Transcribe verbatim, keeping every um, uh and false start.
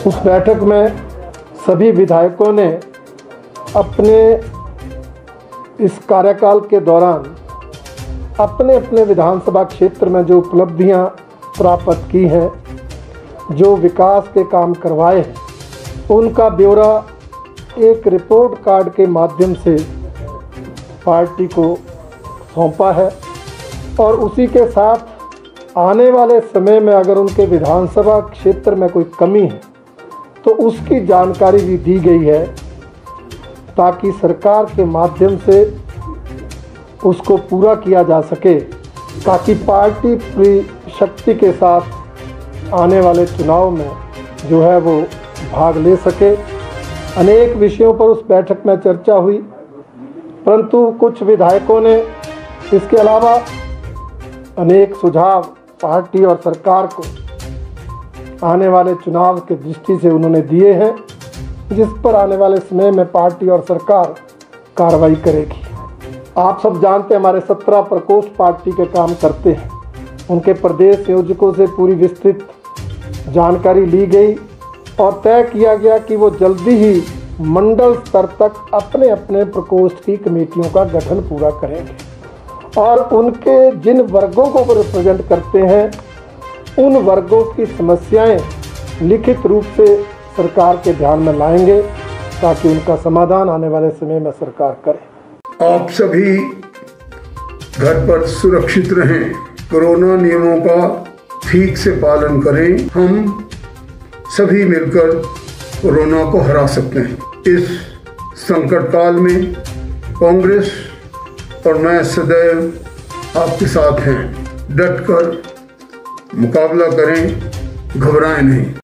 उस बैठक में सभी विधायकों ने अपने इस कार्यकाल के दौरान अपने अपने विधानसभा क्षेत्र में जो उपलब्धियां प्राप्त की हैं, जो विकास के काम करवाए हैं, उनका ब्यौरा एक रिपोर्ट कार्ड के माध्यम से पार्टी को सौंपा है। और उसी के साथ आने वाले समय में अगर उनके विधानसभा क्षेत्र में कोई कमी है तो उसकी जानकारी भी दी गई है, ताकि सरकार के माध्यम से उसको पूरा किया जा सके, ताकि पार्टी पूरी शक्ति के साथ आने वाले चुनाव में जो है वो भाग ले सके। अनेक विषयों पर उस बैठक में चर्चा हुई, परंतु कुछ विधायकों ने इसके अलावा अनेक सुझाव पार्टी और सरकार को आने वाले चुनाव के दृष्टि से उन्होंने दिए हैं, जिस पर आने वाले समय में पार्टी और सरकार कार्रवाई करेगी। आप सब जानते हैं, हमारे सत्रह प्रकोष्ठ पार्टी के काम करते हैं। उनके प्रदेश संयोजकों से पूरी विस्तृत जानकारी ली गई और तय किया गया कि वो जल्दी ही मंडल स्तर तक अपने अपने प्रकोष्ठ की कमेटियों का गठन पूरा करेंगे और उनके जिन वर्गों को वो रिप्रेजेंट करते हैं, उन वर्गों की समस्याएं लिखित रूप से सरकार के ध्यान में लाएंगे, ताकि उनका समाधान आने वाले समय में सरकार करे। आप सभी घर पर सुरक्षित रहें, कोरोना नियमों का ठीक से पालन करें। हम सभी मिलकर कोरोना को हरा सकते हैं। इस संकट काल में कांग्रेस और मैं सदैव आपके साथ हैं। डटकर मुकाबला करें, घबराएं नहीं।